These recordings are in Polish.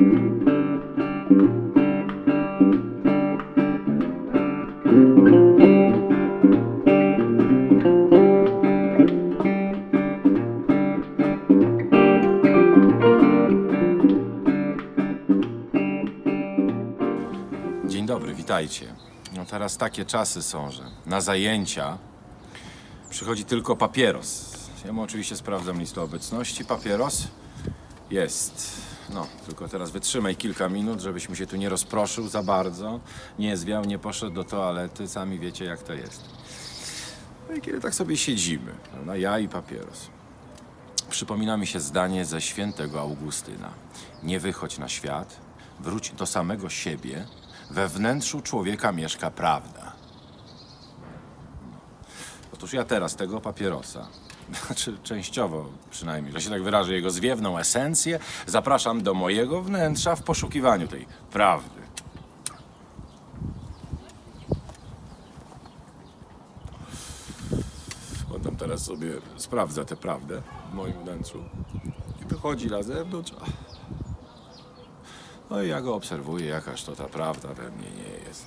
Dzień dobry, witajcie. No teraz takie czasy są, że na zajęcia przychodzi tylko papieros. Ja mu oczywiście sprawdzam listę obecności. Papieros jest. No, tylko teraz wytrzymaj kilka minut, żebyś mi się tu nie rozproszył za bardzo. Nie zwiał, nie poszedł do toalety. Sami wiecie, jak to jest. No i kiedy tak sobie siedzimy, prawda? Ja i papieros. Przypomina mi się zdanie ze świętego Augustyna. Nie wychodź na świat, wróć do samego siebie. We wnętrzu człowieka mieszka prawda. Otóż ja teraz tego papierosa, znaczy częściowo przynajmniej, że się tak wyrażę, jego zwiewną esencję, zapraszam do mojego wnętrza w poszukiwaniu tej prawdy. On tam teraz sobie sprawdza tę prawdę w moim wnętrzu i wychodzi na zewnątrz. No i ja go obserwuję, jakaż to ta prawda we mnie nie jest.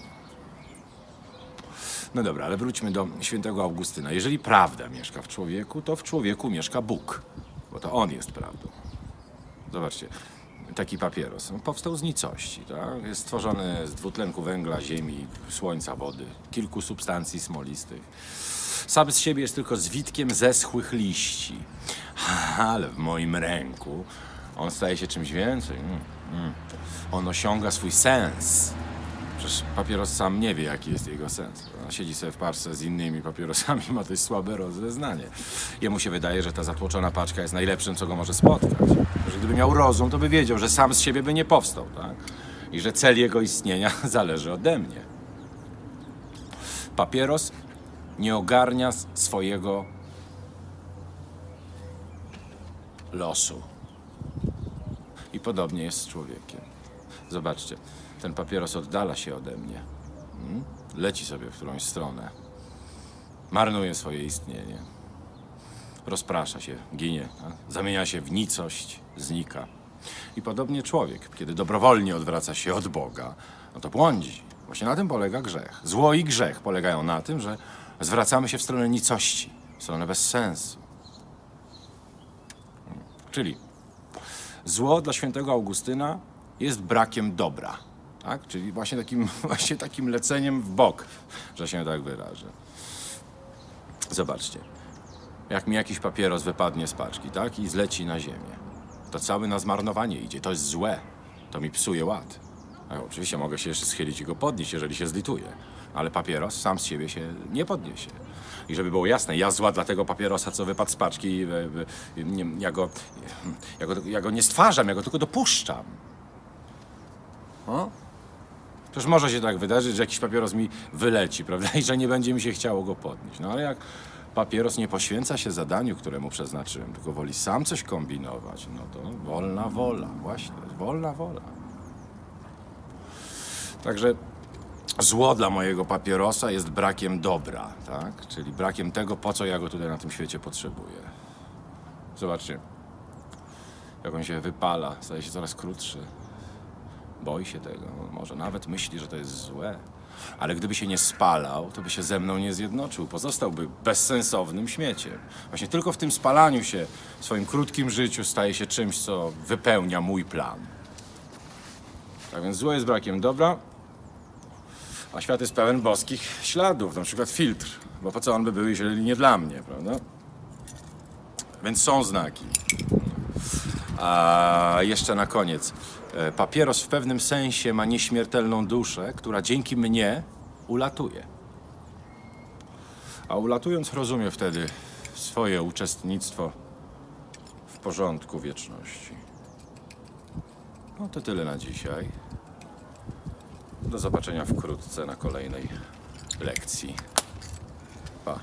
No dobra, ale wróćmy do świętego Augustyna. Jeżeli prawda mieszka w człowieku, to w człowieku mieszka Bóg, bo to On jest prawdą. Zobaczcie, taki papieros powstał z nicości, tak? Jest stworzony z dwutlenku węgla, ziemi, słońca, wody, kilku substancji smolistych. Sam z siebie jest tylko zwitkiem zeschłych liści, ale w moim ręku on staje się czymś więcej. On osiąga swój sens. Przecież papieros sam nie wie, jaki jest jego sens. On siedzi sobie w parce z innymi papierosami, ma dość słabe rozeznanie. Jemu się wydaje, że ta zatłoczona paczka jest najlepszym, co go może spotkać. Że gdyby miał rozum, to by wiedział, że sam z siebie by nie powstał, tak? I że cel jego istnienia zależy ode mnie. Papieros nie ogarnia swojego losu. I podobnie jest z człowiekiem. Zobaczcie, ten papieros oddala się ode mnie. Leci sobie w którąś stronę. Marnuje swoje istnienie. Rozprasza się, ginie, zamienia się w nicość, znika. I podobnie człowiek, kiedy dobrowolnie odwraca się od Boga, no to błądzi. Właśnie na tym polega grzech. Zło i grzech polegają na tym, że zwracamy się w stronę nicości, w stronę bez sensu. Czyli zło dla świętego Augustyna jest brakiem dobra, tak? Czyli właśnie takim leceniem w bok, że się tak wyrażę. Zobaczcie, jak mi jakiś papieros wypadnie z paczki, tak? I zleci na ziemię. To cały na zmarnowanie idzie, to jest złe, to mi psuje ład. Oczywiście mogę się jeszcze schylić i go podnieść, jeżeli się zlituje, ale papieros sam z siebie się nie podniesie. I żeby było jasne, ja zła dla tego papierosa, co wypadł z paczki, ja go nie stwarzam, ja go tylko dopuszczam. O? Przecież może się tak wydarzyć, że jakiś papieros mi wyleci, prawda? I że nie będzie mi się chciało go podnieść. No ale jak papieros nie poświęca się zadaniu, któremu przeznaczyłem, tylko woli sam coś kombinować, no to wolna wola, właśnie, wolna wola. Także zło dla mojego papierosa jest brakiem dobra, tak? Czyli brakiem tego, po co ja go tutaj na tym świecie potrzebuję. Zobaczcie, jak on się wypala, staje się coraz krótszy. Boi się tego, może nawet myśli, że to jest złe. Ale gdyby się nie spalał, to by się ze mną nie zjednoczył. Pozostałby bezsensownym śmieciem. Właśnie tylko w tym spalaniu się, w swoim krótkim życiu staje się czymś, co wypełnia mój plan. Tak więc zło jest brakiem dobra, a świat jest pełen boskich śladów, na przykład filtr. Bo po co on by był, jeżeli nie dla mnie, prawda? Więc są znaki. A jeszcze na koniec. Papieros w pewnym sensie ma nieśmiertelną duszę, która dzięki mnie ulatuje. A ulatując rozumie wtedy swoje uczestnictwo w porządku wieczności. No to tyle na dzisiaj. Do zobaczenia wkrótce na kolejnej lekcji. Pa.